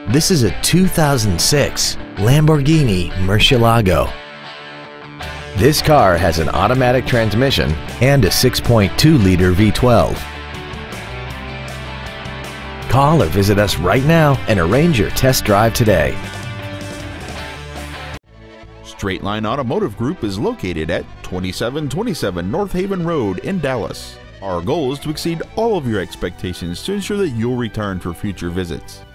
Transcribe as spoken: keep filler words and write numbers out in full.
This is a two thousand six Lamborghini Murcielago. This car has an automatic transmission and a six point two liter V twelve. Call or visit us right now and arrange your test drive today. Straight Line Automotive Group is located at twenty-seven twenty-seven Northaven Road in Dallas. Our goal is to exceed all of your expectations to ensure that you'll return for future visits.